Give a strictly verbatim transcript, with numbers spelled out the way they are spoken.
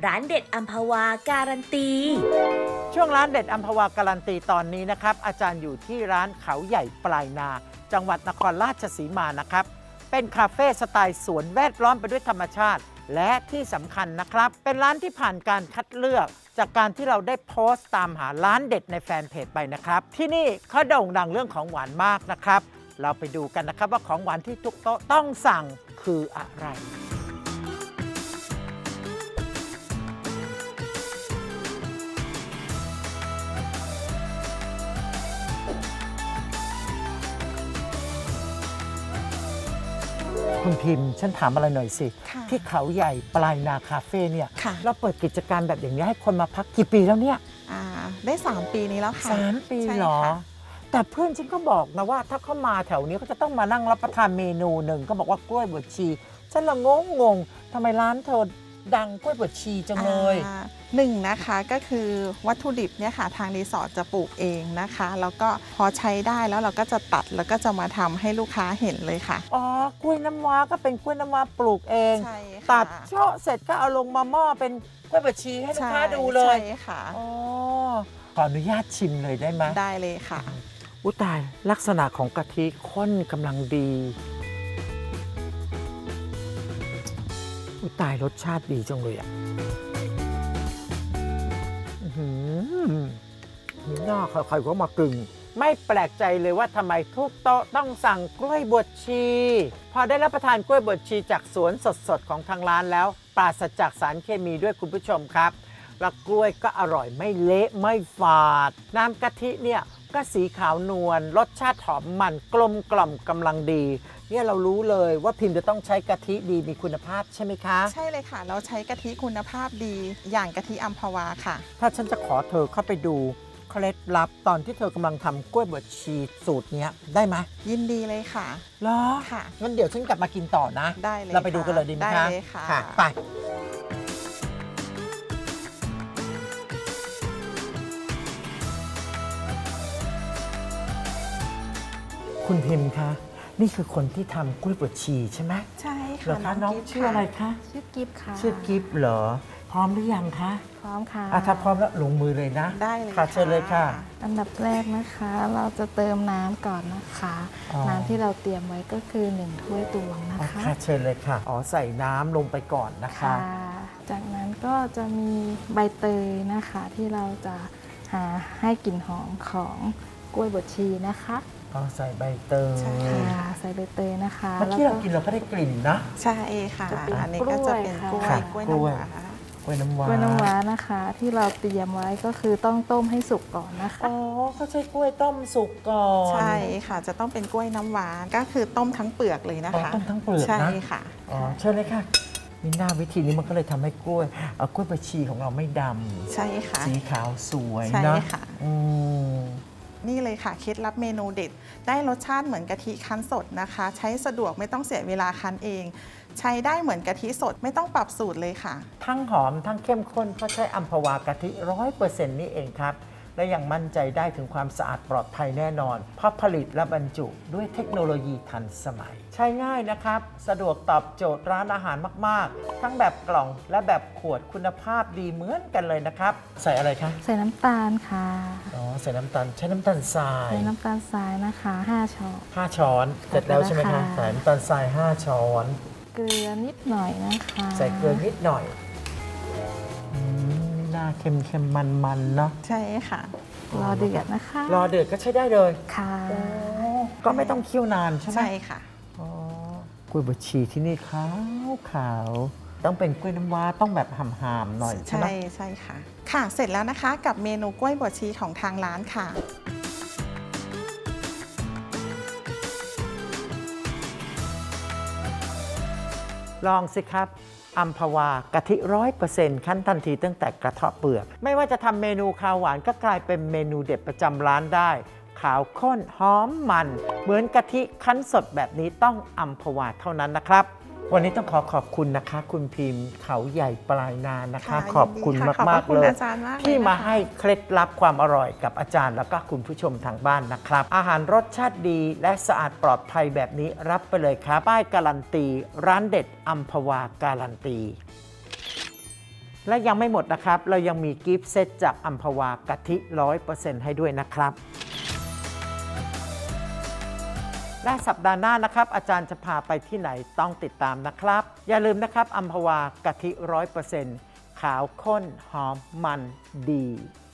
ร้านเด็ดอัมพวาการันตีช่วงร้านเด็ดอัมพวาการันตีตอนนี้นะครับอาจารย์อยู่ที่ร้านเขาใหญ่ปลายนาจังหวัดนครราชสีมานะครับเป็นคาเฟ่สไตล์สวนแวดล้อมไปด้วยธรรมชาติและที่สำคัญนะครับเป็นร้านที่ผ่านการคัดเลือกจากการที่เราได้โพสต์ตามหาร้านเด็ดในแฟนเพจไปนะครับที่นี่เขาโด่งดังเรื่องของหวานมากนะครับเราไปดูกันนะครับว่าของหวานที่ทุกโต๊ะต้องสั่งคืออะไรคุณพิมพ์ฉันถามอะไรหน่อยสิที่เขาใหญ่ปลายนาคาเฟ่เนี่ยเราเปิดกิจการแบบอย่างนี้ให้คนมาพักกี่ปีแล้วเนี่ยได้สามปีนี้แล้วค่ะสามปีเหรอแต่เพื่อนฉันก็บอกนะว่าถ้าเขามาแถวนี้เขาจะต้องมานั่งรับประทานเมนูหนึ่งก็บอกว่ากล้วยบวชชีฉันละงงงงทำไมร้านเธอดังกล้วยบวชชีจังเลยหนึ่งนะคะก็คือวัตถุดิบเนี่ยค่ะทางรีสอร์ทจะปลูกเองนะคะแล้วก็พอใช้ได้แล้วเราก็จะตัดแล้วก็จะมาทำให้ลูกค้าเห็นเลยค่ะอ๋อกล้วยน้ำว้าก็เป็นกล้วยน้ำว้าปลูกเองใช่ค่ะตัดเชาะเสร็จก็เอาลงมาหม้อเป็นกล้วยบวชชีให้ลูกค้าดูเลยใช่ค่ะอ๋อขออนุญาตชิมเลยได้ไหมได้เลยค่ะอุ๊ยตายลักษณะของกะทิข้นกำลังดีอุ๊ยตายรสชาติดีจังเลยอ่ะหืมหน้าใครๆก็มากึ่งไม่แปลกใจเลยว่าทำไมทุกโต๊ะต้องสั่งกล้วยบวชชีพอได้รับประทานกล้วยบวชชีจากสวนสดๆของทางร้านแล้วปราศจากสารเคมีด้วยคุณผู้ชมครับแล้วกล้วยก็อร่อยไม่เละไม่ฝาดน้ำกะทิเนี่ยก็สีขาวนวลรสชาติหอมมันกลมกล่อมกำลังดีเนี่ยเรารู้เลยว่าพิมพ์จะต้องใช้กะทิดีมีคุณภาพใช่ไหมคะใช่เลยค่ะเราใช้กะทิคุณภาพดีอย่างกะทิอัมพวาค่ะถ้าฉันจะขอเธอเข้าไปดูเคล็ดลับตอนที่เธอกำลังทำกล้วยบวชชีสูตรนี้ได้ไหมยินดีเลยค่ะเหรอค่ะงั้นเดี๋ยวฉันกลับมากินต่อนะได้เลยเราไปดูกันเลยดีไหมคะได้เลยค่ะไปคุณพิมพ์คะนี่คือคนที่ทำกล้วยบวชชีใช่ไหมใช่ค่ะน้องชื่ออะไรคะชื่อกิฟต์ค่ะชื่อกิฟต์เหรอพร้อมหรือยังคะพร้อมค่ะถ้าพร้อมแล้วลงมือเลยนะได้เลยค่ะเชิญเลยค่ะอันดับแรกนะคะเราจะเติมน้ำก่อนนะคะน้ำที่เราเตรียมไว้ก็คือหนึ่งถ้วยตวงนะคะค่ะเชิญเลยค่ะอ๋อใส่น้ำลงไปก่อนนะคะจากนั้นก็จะมีใบเตยนะคะที่เราจะหาให้กลิ่นหอมของกล้วยบวชชีนะคะอ๋อใส่ใบเตยค่ะใส่ใบเตยนะคะเมื่อกี้เรากินเราก็ได้กลิ่นนะใช่ค่ะอันนี้ก็จะเป็นกล้วยกล้วยน้ำว้ากล้วยน้ำว้ากล้วยน้ำว้านะคะที่เราเตรียมไว้ก็คือต้องต้มให้สุกก่อนนะคะอ๋อเขาใช้กล้วยต้มสุกก่อนใช่ค่ะจะต้องเป็นกล้วยน้ำว้าก็คือต้มทั้งเปลือกเลยนะคะต้มทั้งเปลือกนะใช่ค่ะอ๋อเชิญเลยค่ะมีหน้าวิธีนี้มันก็เลยทำให้กล้วยกล้วยบวชชีของเราไม่ดำใช่ค่ะสีขาวสวยนะใช่ค่ะอืมนี่เลยค่ะเคล็ดลับเมนูเด็ดได้รสชาติเหมือนกะทิคั้นสดนะคะใช้สะดวกไม่ต้องเสียเวลาคั้นเองใช้ได้เหมือนกะทิสดไม่ต้องปรับสูตรเลยค่ะทั้งหอมทั้งเข้มข้นเพราะใช้อัมพวากะทิร้อยเปอร์เซ็นต์นี่เองครับและยังมั่นใจได้ถึงความสะอาดปลอดภัยแน่นอนเพราะผลิตและบรรจุด้วยเทคโนโลยีทันสมัยใช้ง่ายนะครับสะดวกตอบโจทย์ร้านอาหารมากๆทั้งแบบกล่องและแบบขวดคุณภาพดีเหมือนกันเลยนะครับใส่อะไรคะใส่น้ำตาลค่ะอ๋อใส่น้ำตาลใช้น้ำตาลทรายใส่น้ำตาลทรายนะคะห้าช้อนห้าช้อนเสร็จแล้วใช่ไหมคะใส่น้ำตาลทรายห้าช้อนเกลือนิดหน่อยนะคะใส่เกลือนิดหน่อยหน้าเค็มเค็มมันมันเนาะใช่ค่ะรอเดือดนะคะรอเดือดก็ใช้ได้เลยค่ะก็ไม่ต้องเคี่ยวนานใช่ไหมใช่ค่ะกล้วยบวชชีที่นี่ขาวขาวต้องเป็นกล้วยน้ำว้าต้องแบบห่ำๆหน่อยใช่ไหมใช่ใช่ค่ะค่ะเสร็จแล้วนะคะกับเมนูกล้วยบวชชีของทางร้านค่ะลองสิครับอัมพวากะทิร้อยเปอร์เซ็นต์ขั้นทันทีตั้งแต่กระเทาะเปลือกไม่ว่าจะทำเมนูข้าวหวานก็กลายเป็นเมนูเด็ดประจำร้านได้ขาวข้นหอมมันเหมือนกะทิคั้นสดแบบนี้ต้องอัมพวาเท่านั้นนะครับวันนี้ต้องขอขอบคุณนะคะคุณพิมพ์เขาใหญ่ปลายนานะคะขอบคุณมากๆเลยที่มาให้เคล็ดลับความอร่อยกับอาจารย์แล้วก็คุณผู้ชมทางบ้านนะครับอาหารรสชาติดีและสะอาดปลอดภัยแบบนี้รับไปเลยครับป้ายการันตีร้านเด็ดอัมพวาการันตีและยังไม่หมดนะครับเรายังมีกิฟต์เซตจากอัมพวากะทิ ร้อยเปอร์เซ็นต์ ให้ด้วยนะครับและสัปดาห์หน้านะครับอาจารย์จะพาไปที่ไหนต้องติดตามนะครับอย่าลืมนะครับอัมพวากะทิ ร้อยเปอร์เซ็นต์ ขาวข้นหอมมันดี